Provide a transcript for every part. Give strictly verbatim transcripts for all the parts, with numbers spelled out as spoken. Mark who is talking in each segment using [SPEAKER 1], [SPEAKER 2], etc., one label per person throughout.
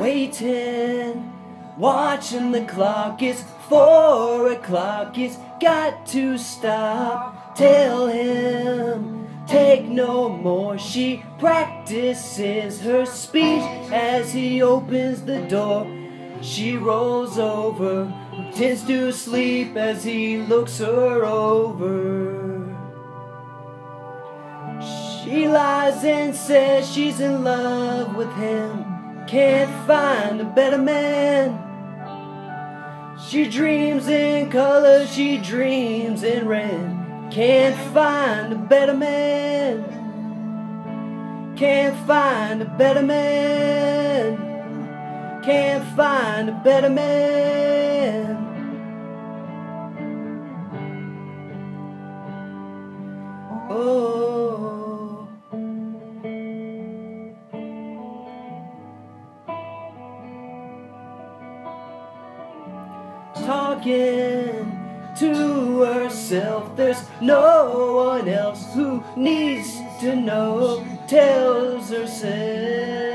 [SPEAKER 1] waiting, watching the clock. It's four o'clock, it's got to stop. Tell him, take no more. She practices her speech as he opens the door. She rolls over, pretends to sleep as he looks her over. She lies and says she's in love with him, can't find a better man. She dreams in color, she dreams in red, can't find a better man. Can't find a better man. Can't find a better man. Oh, talking to herself, there's no one else who needs to know, tells herself.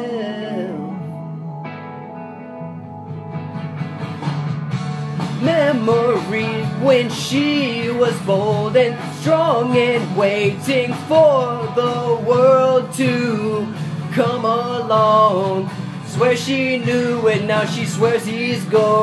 [SPEAKER 1] Memory when she was bold and strong and waiting for the world to come along. Swear she knew it, now she swears he's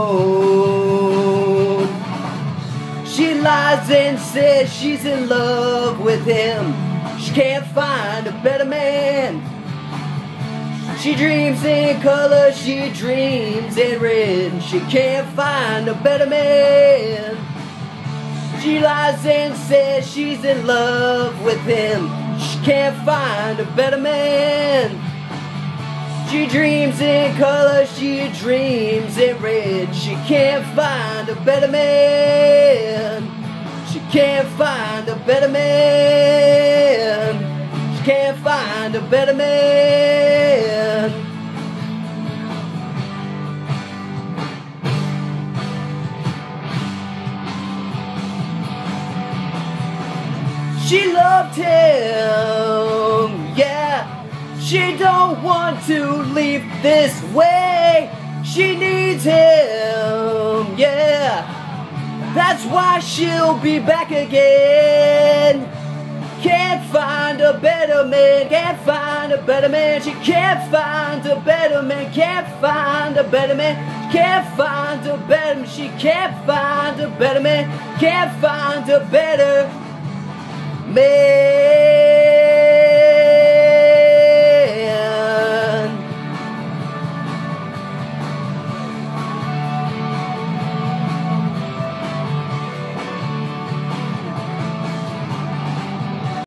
[SPEAKER 1] gone. She lies and says she's in love with him, she can't find a better man. She dreams in color, she dreams in red, she can't find a better man. She lies and says she's in love with him, she can't find a better man. She dreams in color, she dreams in red, she can't find a better man. She can't find a better man. She can't find a better man. She loved him, yeah. She don't want to leave this way. She needs him, yeah. That's why she'll be back again. Can't find a better man, can't find a better man. She can't find a better man, can't find a better man. Can't find a better man, she can't find a better man. Can't find a better man.